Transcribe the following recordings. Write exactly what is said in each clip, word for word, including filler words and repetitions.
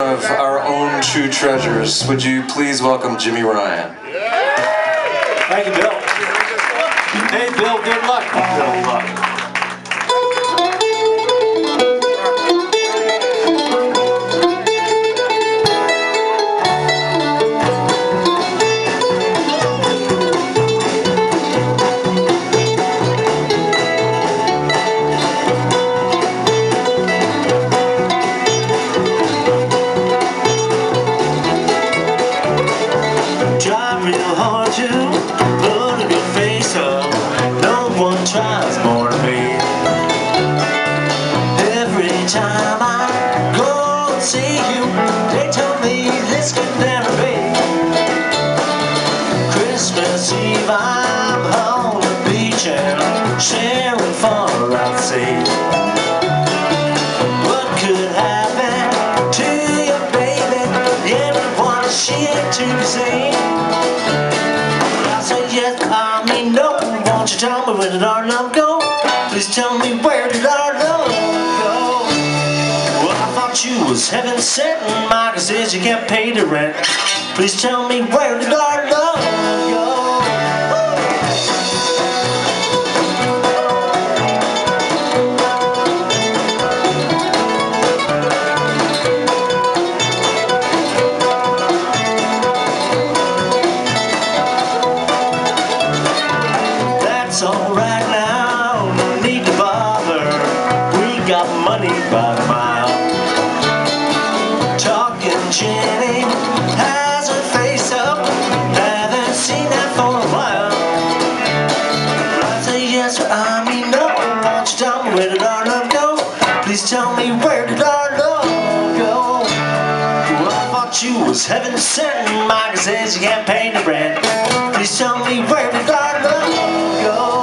Of our own true treasures, would you please welcome Jimmy Ryan? Thank you, Bill. Hey, Bill, good luck. Good luck. Tries more to me. Every time I go and see you, they tell me this could never be. Christmas Eve, I'm on the beach and sharing far out to sea. What could happen to you, baby? Everyone, she ain't to be seen. I say yes, I mean no. Won't you tell me where did our love go? Please tell me where did our love go? Well, I thought you was heaven sent, and Micah says you can't pay the rent. Please tell me where did our love go? It's alright now, no need to bother. We got money by the mile. Talking Jenny has her face up. Haven't seen that for a while. I say yes, or I mean no. Won't you tell me where did our love go? Please tell me where did our love go? Well, I thought you was heaven sent, and Micah says you can't pay the rent. Please tell me where did our love go?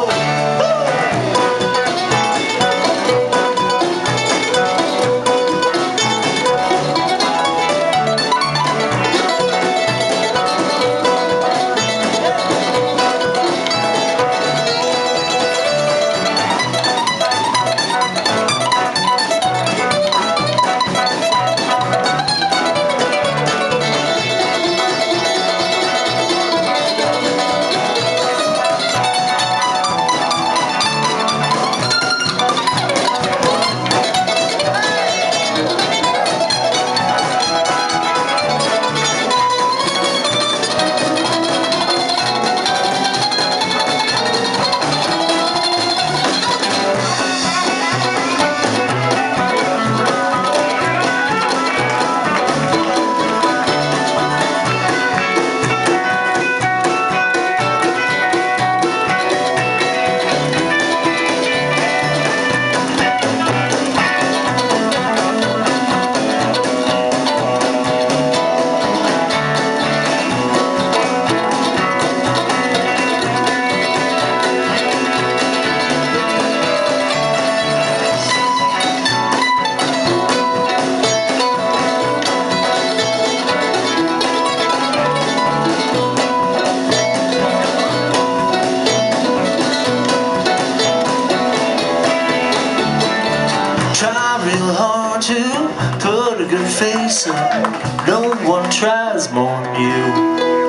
Real hard to put a good face up. No one tries more than you.